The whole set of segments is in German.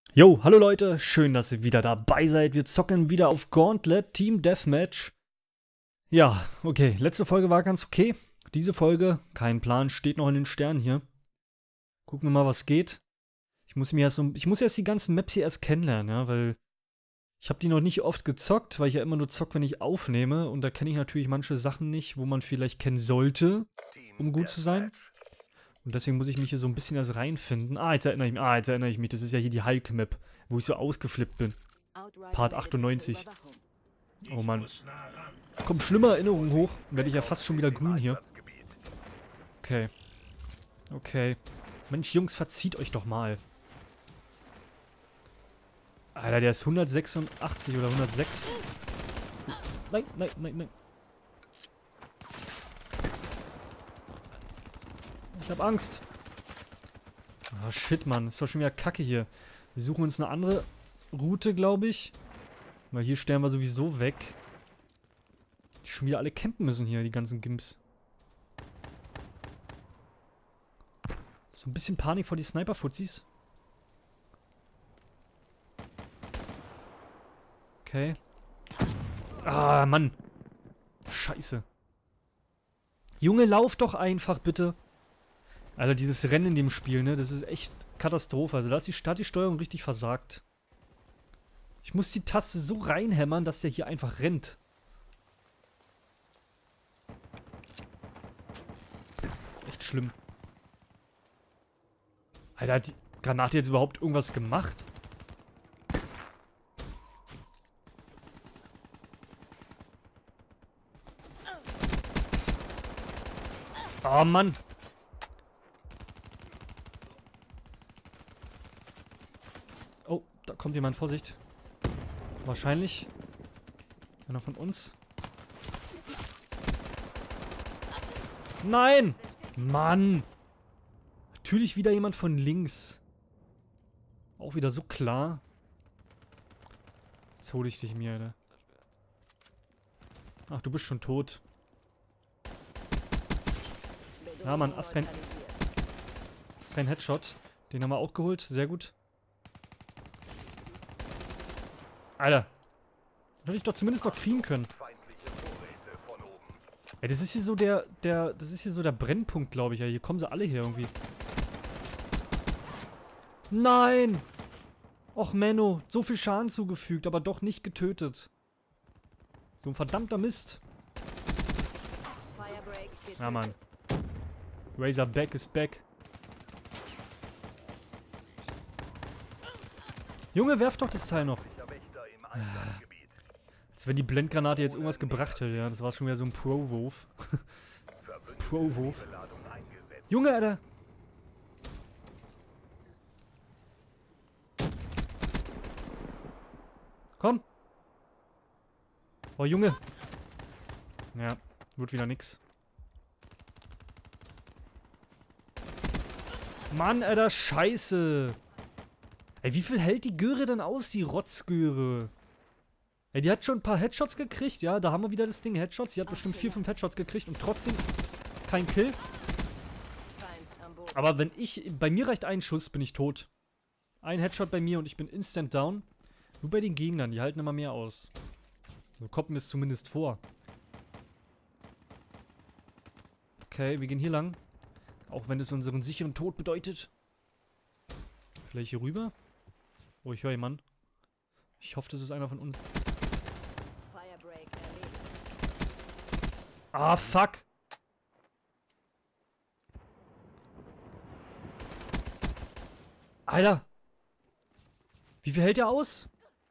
Jo, hallo Leute, schön, dass ihr wieder dabei seid. Wir zocken wieder auf Gauntlet, Team Deathmatch. Ja, okay, letzte Folge war ganz okay. Diese Folge, kein Plan, steht noch in den Sternen hier. Gucken wir mal, was geht. Ich muss erst die ganzen Maps hier erst kennenlernen, ja, weil ich habe die noch nicht oft gezockt, weil ich ja immer nur zocke, wenn ich aufnehme. Und da kenne ich natürlich manche Sachen nicht, wo man vielleicht kennen sollte, um gut zu sein. Und deswegen muss ich mich hier so ein bisschen erst reinfinden. Jetzt erinnere ich mich. Das ist ja hier die Hulk-Map, wo ich so ausgeflippt bin. Part 98. Oh Mann. Da kommen schlimme Erinnerungen hoch. Dann werde ich ja fast schon wieder grün hier. Okay. Okay. Mensch, Jungs, verzieht euch doch mal. Alter, der ist 186 oder 106. Nein, nein, nein, nein. Ich hab Angst. Ah, shit, Mann. Ist doch schon wieder Kacke hier. Wir suchen uns eine andere Route, glaube ich. Weil hier sterben wir sowieso weg. Die schon wieder alle campen müssen hier, die ganzen Gimps. So ein bisschen Panik vor die Sniper-Fuzis. Okay. Ah, Mann. Scheiße. Junge, lauf doch einfach, bitte. Alter, dieses Rennen in dem Spiel, ne, das ist echt Katastrophe. Also da ist die Steuerung richtig versagt. Ich muss die Taste so reinhämmern, dass der hier einfach rennt. Das ist echt schlimm. Alter, hat die Granate jetzt überhaupt irgendwas gemacht? Oh, Mann. Oh, da kommt jemand. Vorsicht. Wahrscheinlich einer von uns. Nein! Mann! Natürlich wieder jemand von links. Auch wieder so klar. Jetzt hole ich dich mir, Alter. Ach, du bist schon tot. Ja, Mann, astrein Headshot. Den haben wir auch geholt. Sehr gut. Alter. Hätte ich doch zumindest noch kriegen können. Ey, das ist hier so das ist hier so der Brennpunkt, glaube ich. Ja, hier kommen sie alle her irgendwie. Nein! Och, Menno. So viel Schaden zugefügt, aber doch nicht getötet. So ein verdammter Mist. Ja, Mann. Razorback ist back. Junge, werf doch das Teil noch. Als wenn die Blendgranate jetzt irgendwas gebracht hätte, ja. Das war schon wieder so ein Pro-Wurf. Pro-Wurf. Junge, Alter. Komm. Oh, Junge. Ja, wird wieder nix. Mann, Alter, scheiße. Ey, wie viel hält die Göre denn aus, die Rotzgöre? Ey, die hat schon ein paar Headshots gekriegt, ja. Da haben wir wieder das Ding, Headshots. Die hat bestimmt 4, 5 Headshots gekriegt und trotzdem kein Kill. Aber wenn bei mir reicht ein Schuss, bin ich tot. Ein Headshot bei mir und ich bin instant down. Nur bei den Gegnern, die halten immer mehr aus. So kommt mir es zumindest vor. Okay, wir gehen hier lang. Auch wenn es unseren sicheren Tod bedeutet. Vielleicht hier rüber? Oh, ich höre jemanden. Ich hoffe, das ist einer von uns. Ah, fuck. Alter. Wie viel hält der aus?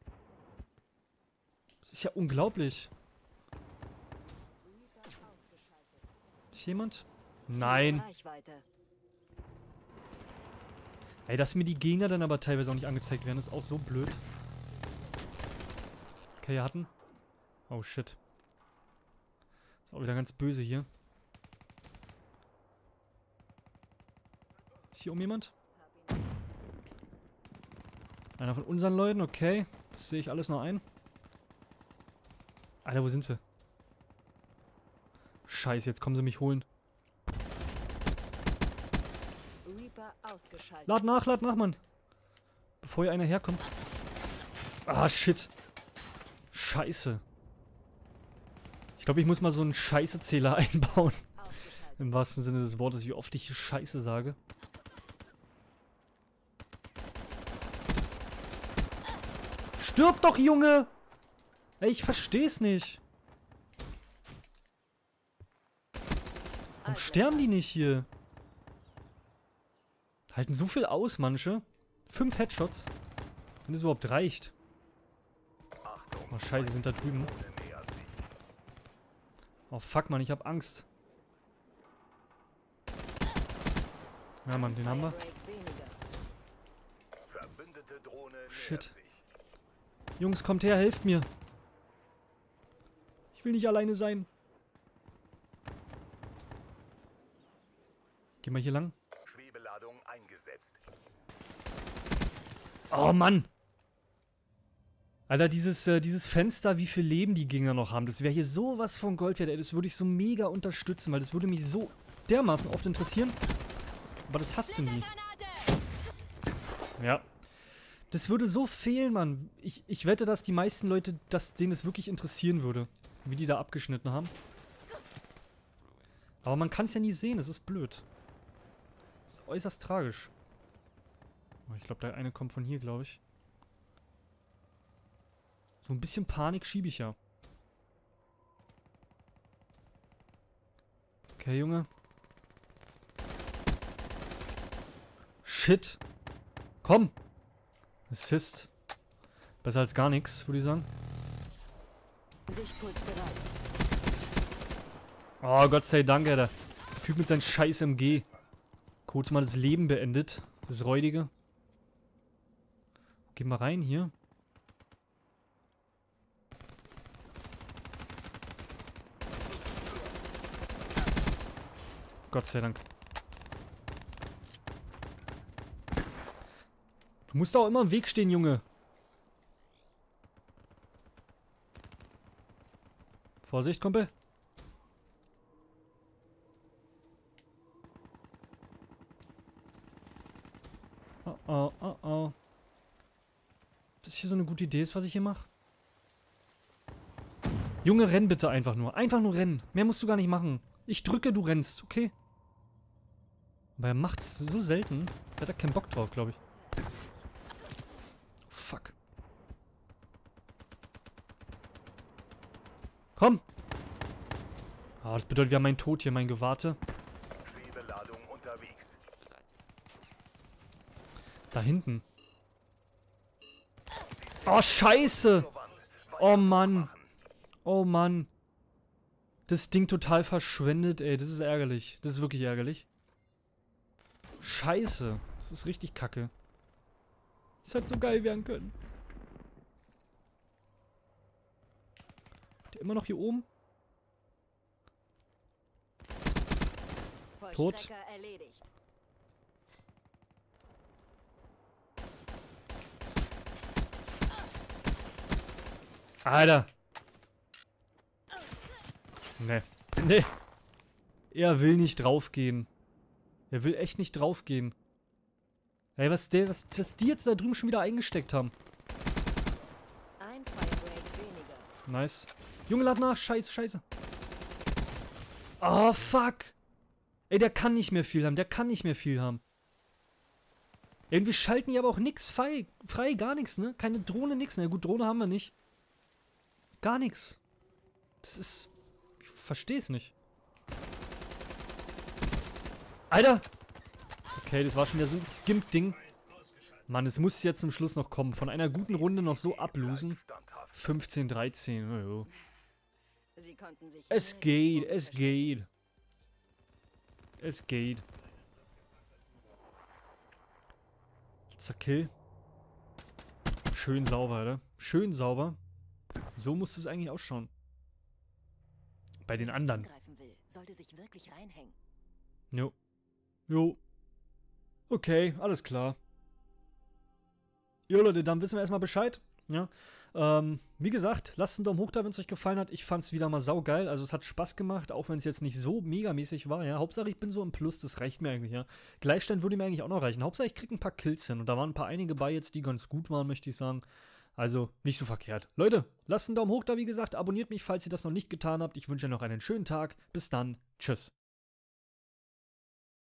Das ist ja unglaublich. Ist jemand? Nein. Ey, dass mir die Gegner dann aber teilweise auch nicht angezeigt werden, ist auch so blöd. Okay, wir hatten. Oh, shit. Ist auch wieder ganz böse hier. Ist hier oben jemand? Einer von unseren Leuten, okay. Das sehe ich alles noch ein. Alter, wo sind sie? Scheiße, jetzt kommen sie mich holen. Lad nach, Mann. bevor hier einer herkommt. Ah, shit. Scheiße. Ich glaube, ich muss mal so einen Scheißezähler einbauen. Im wahrsten Sinne des Wortes, wie oft ich hier Scheiße sage. Stirb doch, Junge! Ey, ich versteh's nicht. Warum sterben die nicht hier? Halten so viel aus, manche. 5 Headshots. Wenn das überhaupt reicht. Oh, scheiße, sind da drüben. Oh, fuck, Mann, ich hab Angst. Ja, Mann, den haben wir. Shit. Jungs, kommt her, helft mir. Ich will nicht alleine sein. Geh mal hier lang. Schwebeladung eingesetzt. Oh, Mann. Alter, dieses Fenster, wie viel Leben die Gegner noch haben, das wäre hier sowas von Gold wert, ey. Das würde ich so mega unterstützen, weil das würde mich so dermaßen oft interessieren. Aber das hasst du nie. Ja. Das würde so fehlen, Mann. Ich wette, dass die meisten Leute, denen es wirklich interessieren würde, wie die da abgeschnitten haben. Aber man kann es ja nie sehen, das ist blöd. Das ist äußerst tragisch. Oh, ich glaube, der eine kommt von hier, glaube ich. So ein bisschen Panik schiebe ich ja. Okay, Junge. Shit. Komm. Assist. Besser als gar nichts, würde ich sagen. Oh, Gott sei Dank, Alter. Typ mit seinem scheiß MG. Kurz mal das Leben beendet. Das Räudige. Geh mal rein hier. Gott sei Dank. Du musst auch immer im Weg stehen, Junge. Vorsicht, Kumpel. Oh, oh, oh, oh. Das hier so eine gute Idee ist, was ich hier mache? Junge, renn bitte einfach nur. Einfach nur rennen. Mehr musst du gar nicht machen. Ich drücke, du rennst, okay? Aber er macht's so selten. Er hat da keinen Bock drauf, glaube ich. Fuck. Komm! Ah, das bedeutet, wir haben meinen Tod hier, mein Gewarte. Schwebeladung unterwegs. Da hinten. Oh, scheiße! Oh, Mann. Oh, Mann. Das Ding total verschwendet, ey. Das ist ärgerlich. Das ist wirklich ärgerlich. Scheiße. Das ist richtig kacke. Das hätte so geil werden können. Der immer noch hier oben? Tot. Erledigt. Alter. Ne. Ne. Er will nicht draufgehen. Er will echt nicht draufgehen. Ey, was die jetzt da drüben schon wieder eingesteckt haben. Ein Firebreak weniger. Nice. Junge, lad nach. Scheiße, scheiße. Oh, fuck. Ey, der kann nicht mehr viel haben. Der kann nicht mehr viel haben. Irgendwie schalten die aber auch nix frei. Gar nichts, ne? Keine Drohne, nix. Na gut, Drohne haben wir nicht. Gar nichts. Das ist... Ich versteh's nicht. Alter! Okay, das war schon wieder so ein Gimp-Ding. Mann, es muss jetzt zum Schluss noch kommen. Von einer guten Runde noch so ablosen. 15, 13. Oh, Sie konnten sich es geht, es geht. Es geht. Letzter Kill. Schön sauber, oder? Schön sauber. So muss es eigentlich ausschauen. Bei den anderen. Will, sollte sich wirklich reinhängen. Jo. Jo. Okay, alles klar. Jo Leute, dann wissen wir erstmal Bescheid. Ja. Wie gesagt, lasst einen Daumen hoch da, wenn es euch gefallen hat. Ich fand es wieder mal saugeil. Also es hat Spaß gemacht, auch wenn es jetzt nicht so megamäßig war, ja. Hauptsache ich bin so im Plus, das reicht mir eigentlich, ja. Gleichstand würde mir eigentlich auch noch reichen. Hauptsache ich kriege ein paar Kills hin. Und da waren einige bei jetzt, die ganz gut waren, möchte ich sagen. Also nicht so verkehrt. Leute, lasst einen Daumen hoch da, wie gesagt. Abonniert mich, falls ihr das noch nicht getan habt. Ich wünsche euch noch einen schönen Tag. Bis dann. Tschüss.